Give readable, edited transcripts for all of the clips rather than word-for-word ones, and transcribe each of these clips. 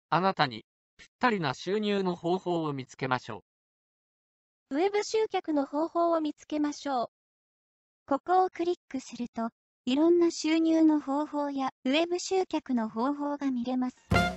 あなたにぴったりな収入の方法を見つけましょウェブ集客の方法を見つけましょう。ここをクリックすると、いろんな収入の方法やウェブ集客の方法が見れます。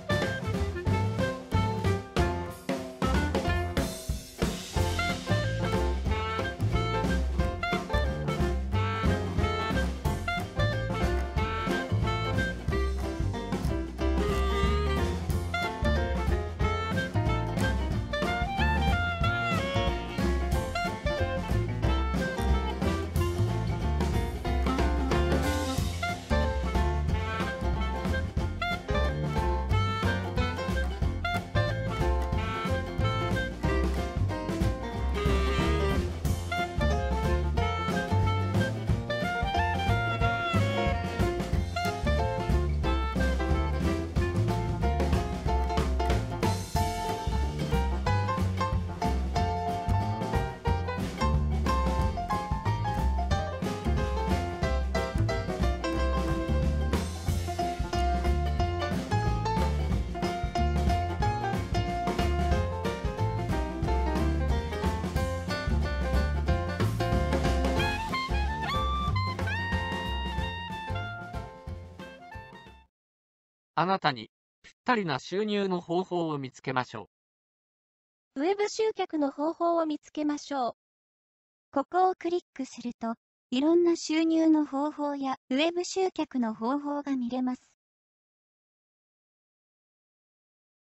う。あなたにぴったりな収入の方法を見つけましょウェブ集客の方法を見つけましょう。ここをクリックすると、いろんな収入の方法やウェブ集客の方法が見れます。